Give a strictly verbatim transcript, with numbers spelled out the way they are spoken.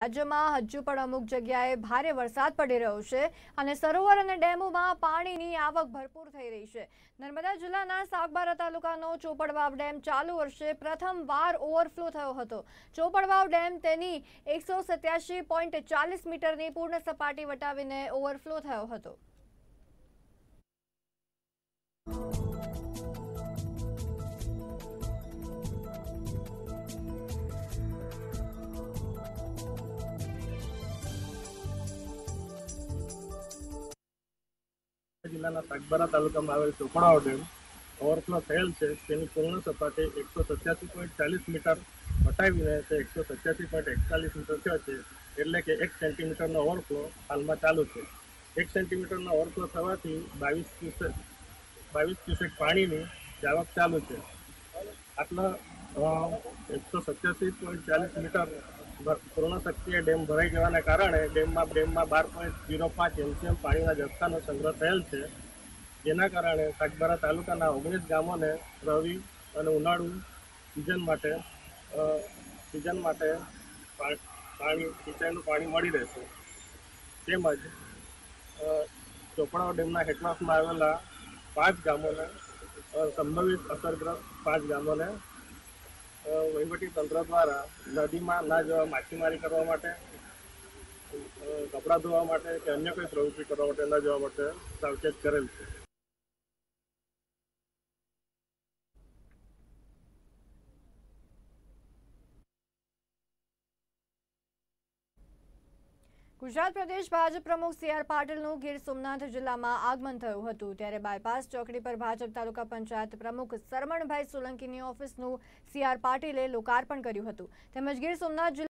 રાજ્યમાં હજુ પણ અમુક જગ્યાએ ભારે વરસાદ પડી રહ્યો છે અને સરોવર અને ડેમોમાં પાણીની આવક ભરપૂર થઈ રહી છે। નર્મદા જિલ્લાના સાગબારા તાલુકાનો ચોપડવાવ ડેમ ચાલુ વર્ષે પ્રથમવાર ઓવરફ્લો થયો હતો। ચોપડવાવ ડેમ તેની એકસો સત્યાસી પોઈન્ટ ચાલીસ મીટરની પૂર્ણ સપાટી વટાવીને ઓવરફ્લો થયો હતો। जिल्लाના સાગબારા તાલુકામાં આવેલ ચોપડાવ ડેમ ઓવરફ્લો થયેલ છે। તેની પૂર્ણ સપાટી એકસો સત્યાસી પોઈન્ટ ચાલીસ મીટર વટાવીને તે એકસો સત્યાસી પોઈન્ટ એકતાલીસ મીટર થયો છે, એટલે કે એક સેન્ટીમીટરનો ઓવરફ્લો હાલમાં ચાલુ છે। એક સેન્ટીમીટરનો ઓવરફ્લો થવાથી બાવીસ ક્યુસેક બાવીસ ક્યુસેક પાણીની આવક ચાલુ છે। આટલા એકસો સત્યાસી પોઈન્ટ ચાલીસ મીટર પૂર્ણ શક્તિએ ડેમ ભરાઈ જવાના કારણે ડેમમાં ડેમમાં બાર પોઈન્ટ ઝીરો પાંચ એમસીએમ પાણીના જથ્થાનો સંગ્રહ થયેલ છે, જેના કારણે સાગબારા તાલુકાના ઓગણીસ ગામોને રવિ અને ઉનાળુ સિઝન માટે સિઝન માટે પાણી સિંચાઈનું પાણી મળી રહેશે। તેમજ ચોપડાવ ડેમના હેઠવાસમાં આવેલા પાંચ ગામોને સંભવિત અસરગ્રસ્ત પાંચ ગામોને વહીવટી તંત્ર દ્વારા નદીમાં ના જવા માછીમારી કરવા માટે, કપડાં ધોવા માટે કે અન્ય કોઈ પ્રવૃત્તિ કરવા માટે ન જવા માટે સાવચેત કરેલ છે। ગુજરાત પ્રદેશ ભાજપ પ્રમુખ સી આર પાટીલનું ગીર સોમનાથ જિલ્લામાં આગમન થયું હતું, ત્યારે બાયપાસ ચોકડી પર ભાજપ તાલુકા પંચાયત પ્રમુખ સરમણભાઈ સોલંકીની ઓફિસનું સી આર પાટીલે લોકાર્પણ કર્યું હતું। તેમજ ગીર સોમનાથ